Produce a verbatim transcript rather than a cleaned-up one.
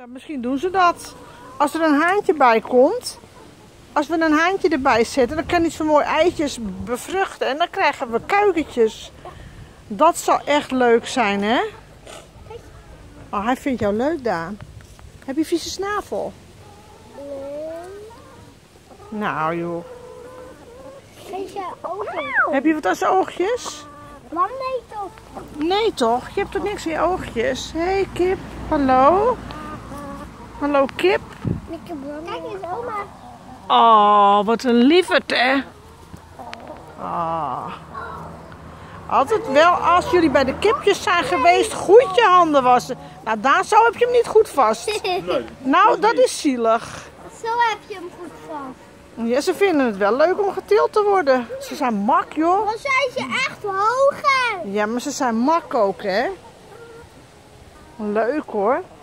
Nou, misschien doen ze dat. Als er een haantje bij komt. Als we een haantje erbij zetten, dan kan hij zo mooi eitjes bevruchten. En dan krijgen we kuikentjes. Dat zal echt leuk zijn, hè? Oh, hij vindt jou leuk, Daan. Heb je vieze snavel? Nee. Nou, joh. Geef je ogen? Heb je wat aan zijn oogjes? Mam, nee toch? Nee toch? Je hebt toch niks in je oogjes? Hé, hey, kip. Hallo? Hallo, kip. Kijk eens, oma. Oh, wat een lieverd, hè? Oh. Altijd wel als jullie bij de kipjes zijn geweest, goed je handen wassen. Nou, daar zo heb je hem niet goed vast. Nee. Nou, dat is zielig. Zo heb je hem goed vast. Ja, ze vinden het wel leuk om geteeld te worden. Ze zijn mak, joh. Dan zijn ze echt hoger. Ja, maar ze zijn mak ook, hè? Leuk, hoor.